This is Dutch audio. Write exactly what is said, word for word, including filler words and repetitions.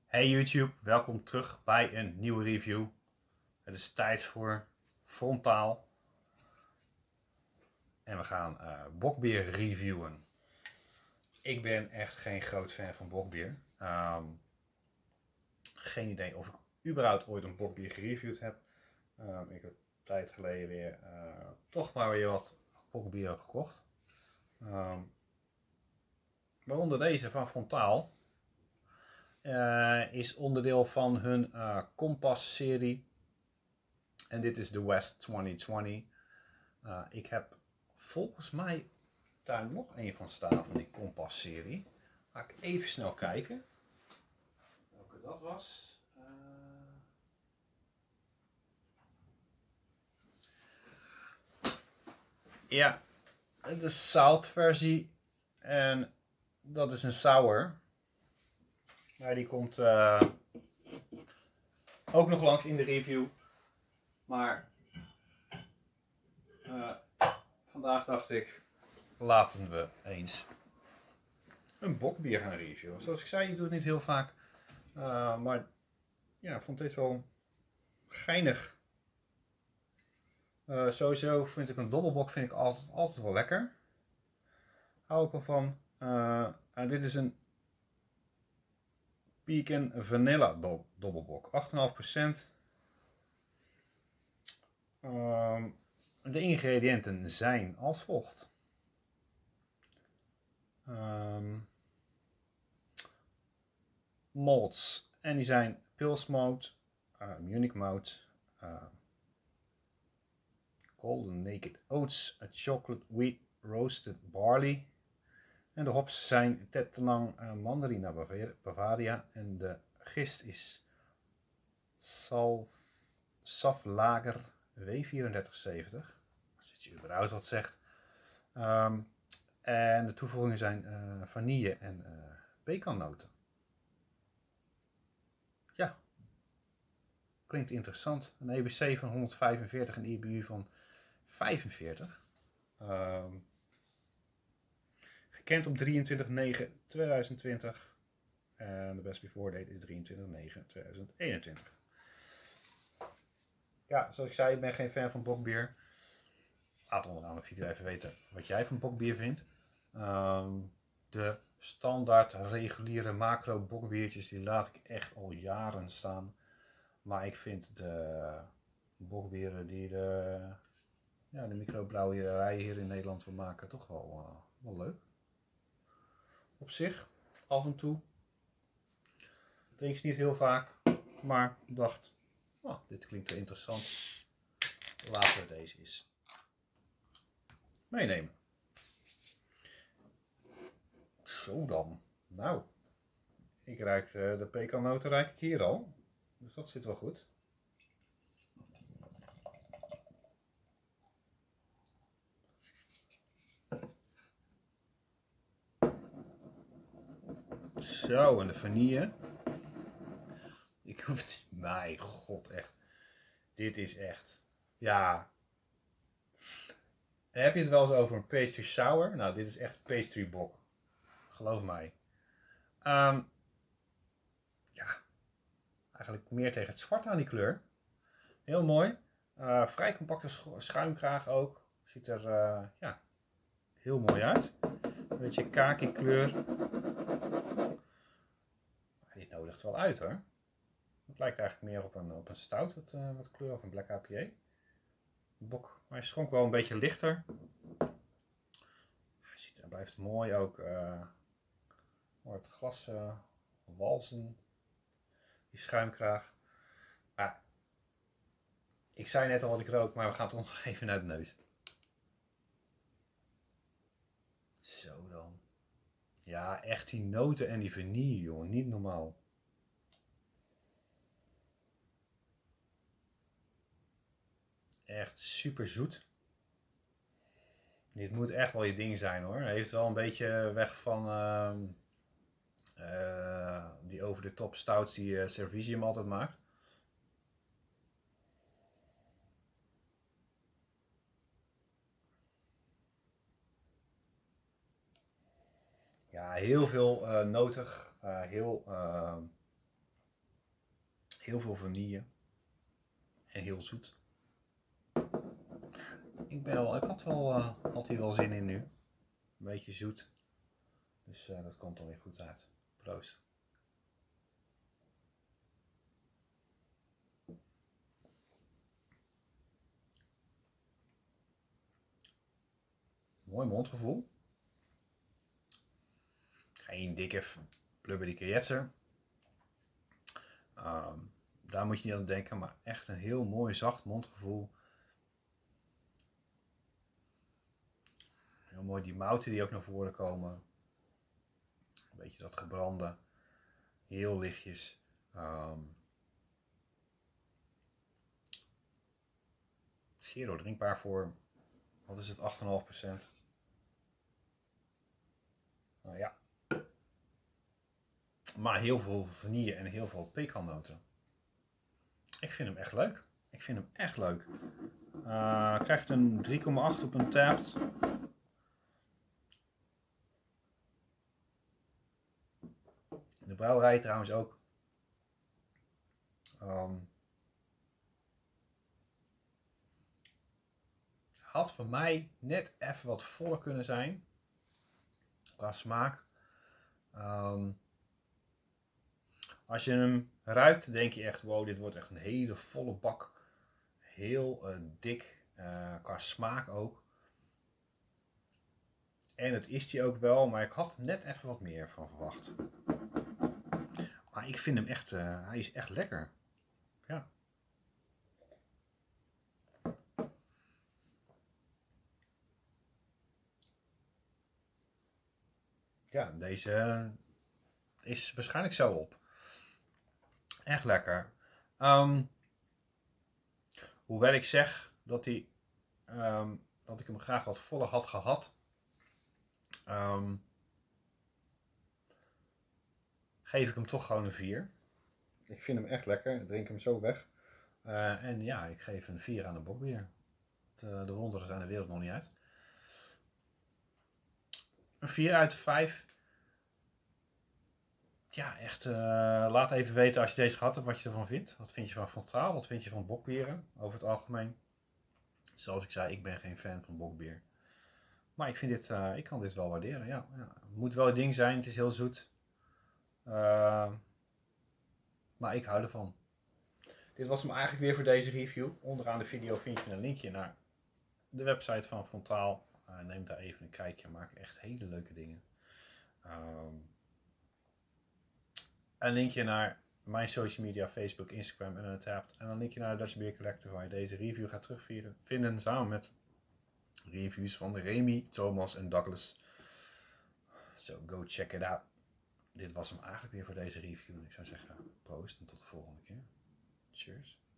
Hey YouTube, welkom terug bij een nieuwe review. Het is tijd voor Frontaal. En we gaan uh, bokbier reviewen. Ik ben echt geen groot fan van bokbier. Um, geen idee of ik überhaupt ooit een bokbier gereviewd heb. Um, ik heb een tijd geleden weer uh, toch maar weer wat bokbier gekocht. Um, waaronder deze van Frontaal. Uh, is onderdeel van hun uh, Compass serie. En dit is de West twintig twintig. Uh, ik heb volgens mij daar nog een van staan van die Compass serie. Ga ik even snel kijken welke dat was. Uh... Ja, de South versie. En dat is een sour. Maar die komt uh, ook nog langs in de review. Maar uh, vandaag dacht ik, laten we eens een bokbier gaan reviewen. Zoals ik zei, ik doe het niet heel vaak. Uh, maar ja, ik vond dit wel geinig. Uh, sowieso vind ik een dobbelbok vind ik altijd, altijd wel lekker. Hou ik wel van. Uh, en dit is een Pecan Vanilla do dobbelbok. acht komma vijf procent. Uh, de ingrediënten zijn als volgt. Um, malts. En die zijn Pils Malt, uh, Munich Malt, uh, Golden Naked Oats, Chocolate Wheat Roasted Barley. En de hops zijn Tetternang uh, Mandarina Bavaria. En de gist is Saflager W vierendertig zeventig. Als je überhaupt wat zegt. Um, en de toevoegingen zijn uh, vanille en uh, pekannoten. Ja, klinkt interessant. Een E B C van honderdvijfenveertig en een I B U van vijfenveertig. Um, gekend op drieëntwintig negen tweeduizend twintig. En de best before date is drieëntwintig negen tweeduizend eenentwintig. Ja, zoals ik zei, ik ben geen fan van bokbier. Laat onderaan de video even weten wat jij van bokbier vindt. Um, de standaard reguliere macro bokbiertjes die laat ik echt al jaren staan. Maar ik vind de bokbieren die de, ja, de microbrouwerijen hier in Nederland wil maken toch wel, uh, wel leuk. Op zich, af en toe. Drink je niet heel vaak, maar ik dacht, oh, dit klinkt wel interessant. Laten we deze eens meenemen. Zo dan. Nou, ik ruik uh, de pekannoten ruik ik hier al. Dus dat zit wel goed. Zo, en de vanille. Ik hoef... Mijn god, echt. Dit is echt... Ja. Heb je het wel eens over een pastry sour? Nou, dit is echt pastry bok. Geloof mij. Um, ja. Eigenlijk meer tegen het zwart aan die kleur. Heel mooi. Uh, vrij compacte schuimkraag ook. Ziet er uh, ja, heel mooi uit. Een beetje kaki kleur. Dit nodigt wel uit hoor. Het lijkt eigenlijk meer op een, op een stout wat, uh, wat kleur of een black I P A. Bok, maar hij schonk wel een beetje lichter. Hij, ziet, hij blijft mooi ook. Uh, het glas uh, walsen. Die schuimkraag. Ah, ik zei net al wat ik rook, maar we gaan toch nog even naar de neus. Zo dan. Ja, echt die noten en die vanille, jongen. Niet normaal. Echt super zoet. Dit moet echt wel je ding zijn hoor. Hij heeft wel een beetje weg van uh, uh, die over de top stouts die uh, Cervisium altijd maakt. Ja, heel veel uh, notig. Uh, heel uh, Heel veel vanille. En heel zoet. Ik, ben wel, ik had, wel, uh, had hier wel zin in nu. Een beetje zoet. Dus uh, dat komt alweer goed uit. Proost. Mooi mondgevoel. Geen dikke blubberige jetser. Um, daar moet je niet aan denken, maar echt een heel mooi zacht mondgevoel. Heel mooi die mouten die ook naar voren komen. Een beetje dat gebrande. Heel lichtjes. Um, zeer doordrinkbaar voor, wat is het, acht komma vijf procent. Nou ja. Maar heel veel vanille en heel veel pekannoten. Ik vind hem echt leuk. Ik vind hem echt leuk. Uh, krijgt een drie komma acht op een Tapped. De brouwerij trouwens ook. Um, had voor mij net even wat voller kunnen zijn. Qua smaak. Um, als je hem ruikt, denk je echt, wow, dit wordt echt een hele volle bak. Heel uh, dik. Uh, qua smaak ook. En het is die ook wel, maar ik had net even wat meer van verwacht. Maar ik vind hem echt, uh, hij is echt lekker. Ja. Ja, deze is waarschijnlijk zo op. Echt lekker. Um, hoewel ik zeg dat, die, um, dat ik hem graag wat voller had gehad. Um, geef ik hem toch gewoon een vier. Ik vind hem echt lekker. Ik drink hem zo weg. Uh, en ja, ik geef een vier aan de bokbier. De, de wonderen zijn de wereld nog niet uit. Een vier uit de vijf. Ja, echt. Uh, laat even weten als je deze gehad hebt wat je ervan vindt. Wat vind je van Frontaal? Wat vind je van bokbieren over het algemeen? Zoals ik zei, ik ben geen fan van bokbier. Maar ik, vind dit, uh, ik kan dit wel waarderen. Ja, ja. Het moet wel een ding zijn. Het is heel zoet. Uh, maar ik hou ervan. Dit was hem eigenlijk weer voor deze review. Onderaan de video vind je een linkje naar de website van Frontaal. Uh, neem daar even een kijkje. Maak echt hele leuke dingen. Um, een linkje naar mijn social media, Facebook, Instagram en Untapped. En een linkje naar de Dutch Beer Collector waar je deze review gaat terugvinden. Samen met reviews van Remy, Thomas en Douglas. So go check it out. Dit was hem eigenlijk weer voor deze review. En ik zou zeggen, proost en tot de volgende keer. Cheers.